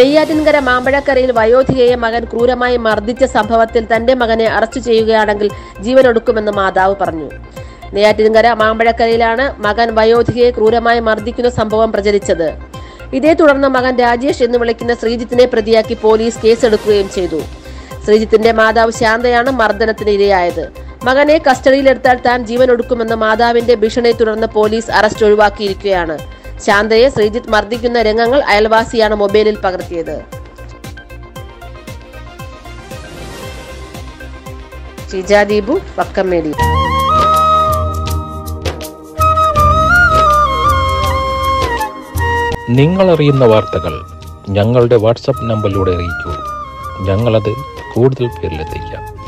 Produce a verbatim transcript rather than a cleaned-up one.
നെയ്യാറ്റിൻകര മാമ്പഴക്കരയിൽ വയോധികയെ മകൻ ക്രൂരമായി മർദ്ദിച്ച സംഭവത്തിൽ തന്റെ മകനെ അറസ്റ്റ് ചെയ്യുകയാണെങ്കിൽ ജീവനൊടുക്കുമെന്ന് മാതാവ് പറഞ്ഞു. നെയ്യാറ്റിൻകര മാമ്പഴക്കരയിലാണ് മകൻ വയോധികയെ ക്രൂരമായി മർദ്ദിക്കുന്ന സംഭവം പ്രചരിച്ചത്. ഇതേ തുടർന്ന് മകൻ രാജേഷ് എന്ന് വിളിക്കുന്ന ശ്രീജിത്തിനെ പ്രതിയാക്കി പോലീസ് കേസെടുക്കുകയും ചെയ്തു. ശ്രീജിത്തിന്റെ മാതാവ് ശാന്തയാണ് മർദ്ദനത്തിന് ഇരയായത്. മകനെ കസ്റ്റഡിയിലെടുത്താൽ താൻ ജീവനൊടുക്കുമെന്ന മാതാവിന്റെ ഭീഷണിയെ തുടർന്ന് പോലീസ് അറസ്റ്റ് ഒഴിവാക്കിയിരിക്കുകയാണ്. ശാന്തയെ ശ്രീജിത്ത് മർദ്ദിക്കുന്ന രംഗങ്ങൾ അയൽവാസിയാണ് മൊബൈലിൽ പകർത്തിയത്. ഷീജ ദീപു, വക്കം മീഡിയ. നിങ്ങൾ അറിയുന്ന വാർത്തകൾ ഞങ്ങളുടെ വാട്സപ്പ് നമ്പറിലൂടെ അറിയിക്കൂ. ഞങ്ങളത് കൂടുതൽ പേരിലെത്തിക്കാം.